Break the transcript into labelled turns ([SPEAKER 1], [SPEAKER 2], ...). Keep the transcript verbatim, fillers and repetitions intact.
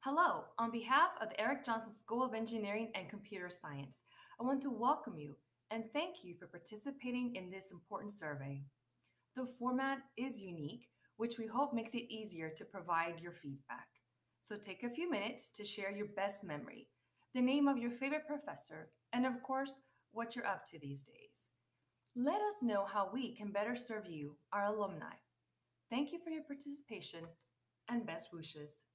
[SPEAKER 1] Hello, on behalf of the Eric Jonsson School of Engineering and Computer Science, I want to welcome you and thank you for participating in this important survey. The format is unique, which we hope makes it easier to provide your feedback. So take a few minutes to share your best memory, the name of your favorite professor, and of course, what you're up to these days. Let us know how we can better serve you, our alumni. Thank you for your participation and best wishes.